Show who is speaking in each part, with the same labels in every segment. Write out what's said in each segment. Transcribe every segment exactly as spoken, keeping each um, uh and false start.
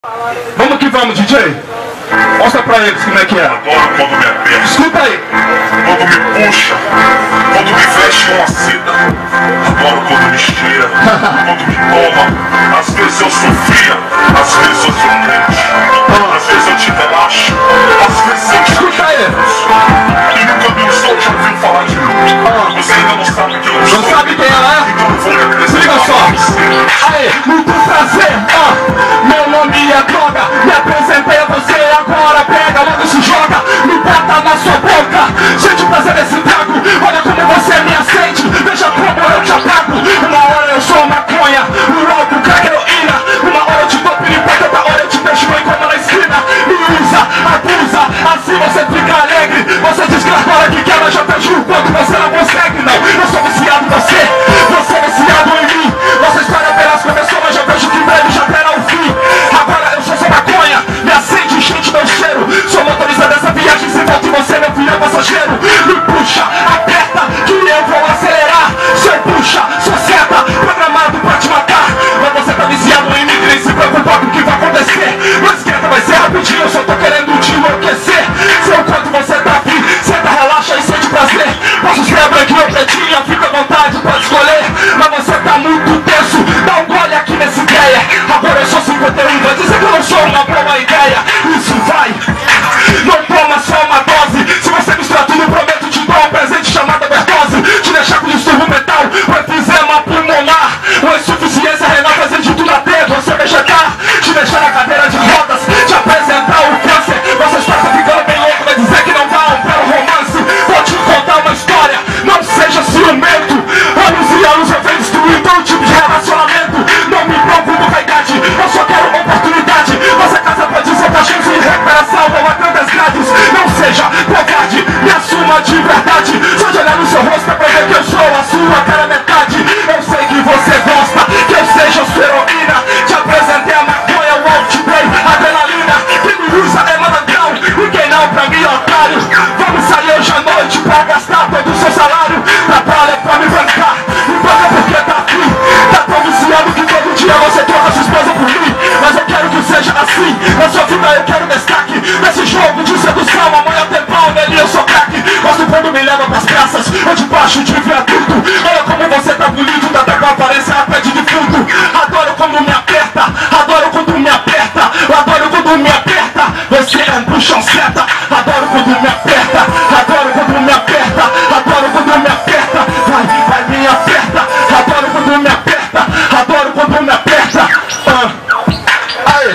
Speaker 1: Vamos que vamos, D J. Mostra pra eles como é que é.
Speaker 2: Adoro quando me aperta.
Speaker 1: Escuta aí.
Speaker 2: Quando me puxa. Quando me veste uma seda. Adoro quando me cheira. Quando me toma. Às vezes eu sofria. Às vezes eu sou crente. Às vezes eu te relaxo. Às vezes eu te
Speaker 1: Escuta aí.
Speaker 2: E nunca me estou te ouvindo falar de mim. Você ainda não sabe quem eu sou.
Speaker 1: Não sabe quem ela é?
Speaker 2: Então eu vou me apresentar.
Speaker 1: Liga só. Aí, muito prazer. Ó, meu nome é Droga. Me apresentei a você, agora pega, logo se joga. Me bota na sua boca. Sente o prazer desse trago. Olha como você me acende. Veja como eu te apago. Uma hora eu sou maconha, no álcool, crack, heroína. Uma hora eu te dou piripeta, outra hora eu te deixo bem como na esquina. Me usa, abusa, assim você fica alegre. Você diz que na hora que quebra já vejo o quanto você não consegue. Não, eu sou viciado em você. Você é viciado em mim. Nossa história apenas começou, mas já vejo que em breve já terá o fim. Agora eu sou só maconha, me acende, enchente meu cheiro. Sou motorista dessa viagem, se volta em você, meu filho é passageiro. Me puxa, aperta, que eu vou acelerar. Se eu puxa, sou seta, programado pra te matar. Mas você tá viciado em mim, nem se preocupa com o que vai acontecer. Não esquenta, vai ser rapidinho, eu só tô querendo te enlouquecer. Sei o quanto você tá afim, senta, relaxa e sente prazer. Posso ser branquinho ou pretinha, fica à vontade, pode escolher. Mas você tá muito tenso, dá um gole aqui nessa ideia. Agora eu sou cinquenta e um, vai dizer que eu não sou uma boa ideia. Isso vai, não toma só uma dose. Se você misturar tudo, prometo te dar um presente chamado overdose. Te deixar com distúrbio mental, ou efizema pulmonar, ou insuficiência renal, fazer de tudo a dedo, você vegetar. Te deixar na cadeira de rodas, te apresentar o câncer. Você está ficando bem louco, vai dizer que não vai um belo romance. Vou te contar uma história, não seja ciumento. Anos e anos eu venho destruindo todo tipo de relacionamento. Não me preocupo com a idade, eu só quero oportunidade. Você casa pode ser pra chance de recuperação, não há tantas grades. Não seja covarde, me assuma de verdade. Só de olhar no seu rosto é pra ver que eu sou a sua cara metade. Eu sei que você gosta, que eu seja sua heroína. Te apresentei a maconha, o outplay, adrenalina. Quem me usa é malandrão, e quem não pra mim é otário. Vamos sair hoje à noite pra gastar todo o seu salário. Trabalha pra me bancar, me banca porque tá aqui. Tá tão viciado que todo dia você troca sua esposa por mim. Mas eu quero que seja assim, na sua vida eu quero destaque. Nesse jogo de sedução, amanhã tem pau, nele eu sou craque. Gosto quando me leva pras praças, ou debaixo de viaduto. Olha como você tá bonito, tá até com a aparência até de defunto. Adoro quando me aperta, adoro quando me aperta. Eu adoro quando me aperta, você é um puxão seta. Adoro quando me aperta, adoro quando me aperta. Adoro quando me aperta, vai, vai me aperta. Adoro quando me aperta, adoro quando me aperta. Ah. Aí,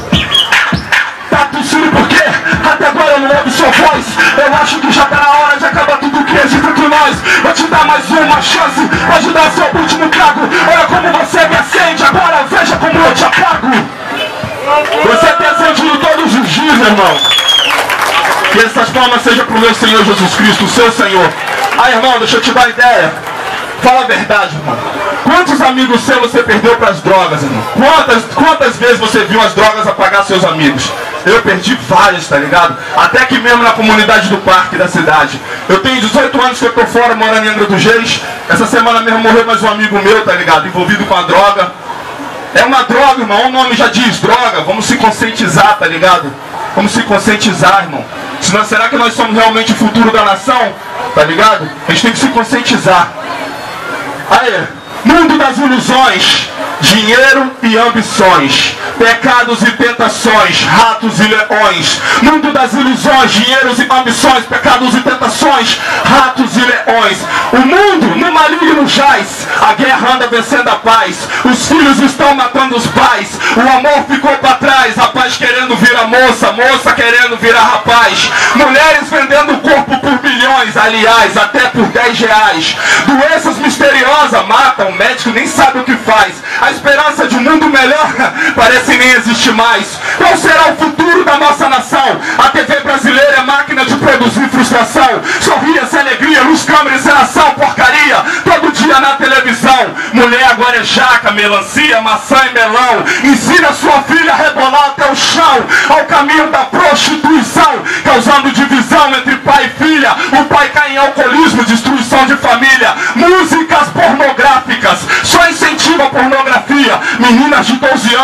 Speaker 1: tá tossindo por quê? Até agora eu não ouvi sua voz. Eu acho que já tá na hora de acabar tudo que existe entre nós. Vou te dar mais uma chance, vou te dar seu último trago. Olha como você me acende, agora veja como eu te apago. Você te acende em todos os dias, irmão. Que essas palmas sejam pro meu Senhor Jesus Cristo, o seu Senhor. Ah, irmão, deixa eu te dar uma ideia. Fala a verdade, irmão. Quantos amigos seus você perdeu para as drogas, irmão? Quantas, quantas vezes você viu as drogas apagar seus amigos? Eu perdi vários, tá ligado? Até que mesmo na comunidade do parque da cidade. Eu tenho dezoito anos que eu tô fora, morando em Angra dos Reis. Essa semana mesmo morreu mais um amigo meu, tá ligado? Envolvido com a droga. É uma droga, irmão. O nome já diz droga. Vamos se conscientizar, tá ligado? Vamos se conscientizar, irmão. Senão, será que nós somos realmente o futuro da nação? Tá ligado? A gente tem que se conscientizar. Aí, mundo das ilusões, dinheiro e ambições, pecados e tentações, ratos e leões. Mundo das ilusões, dinheiros e ambições, pecados e tentações, ratos e leões. O mundo no maligno jaz, a guerra anda vencendo a paz. Os filhos estão matando os pais, o amor ficou para trás. Rapaz querendo virar moça, moça querendo virar rapaz. Mulheres vendendo o corpo por milhões, aliás, até por dez reais. Doenças misteriosas matam, o médico nem sabe o que faz. A esperança de um mundo melhor parece nem existir mais. Qual será o futuro da nossa nação? A T V brasileira é máquina de produzir frustração. Sorria-se, alegria, luz, câmera, encenação, porcaria. Todo dia na televisão. Mulher agora é jaca, melancia, maçã e melão. Ensina sua filha a rebolar até o chão, ao caminho da prostituição, causando divisão entre pai e filha. O pai cai em alcoolismo, destruição de família. Músicas pornográficas só incentiva a pornografia. Meninas de doze anos se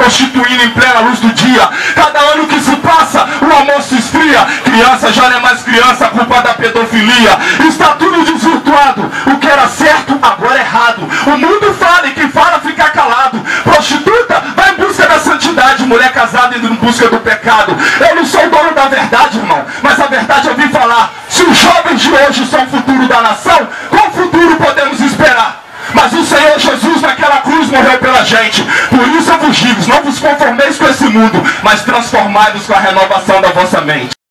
Speaker 1: prostituindo em plena luz do dia. Cada ano que se passa, o amor se esfria. Criança já não é mais criança, a culpa da pedofilia. Está tudo desvirtuado. O que era certo, agora é errado. O mundo fala e quem fala fica calado. Prostituta vai em busca da santidade. Mulher casada indo em busca do pecado. Eu não sou o dono da verdade, irmão, mas a verdade eu vim falar. Se os jovens de hoje são o futuro da nação, qual futuro podemos esperar? Mas o Senhor Jesus naquela cruz morreu pela gente. Por isso eu vos digo, não vos conformeis com esse mundo, mas transformai-vos com a renovação da vossa mente.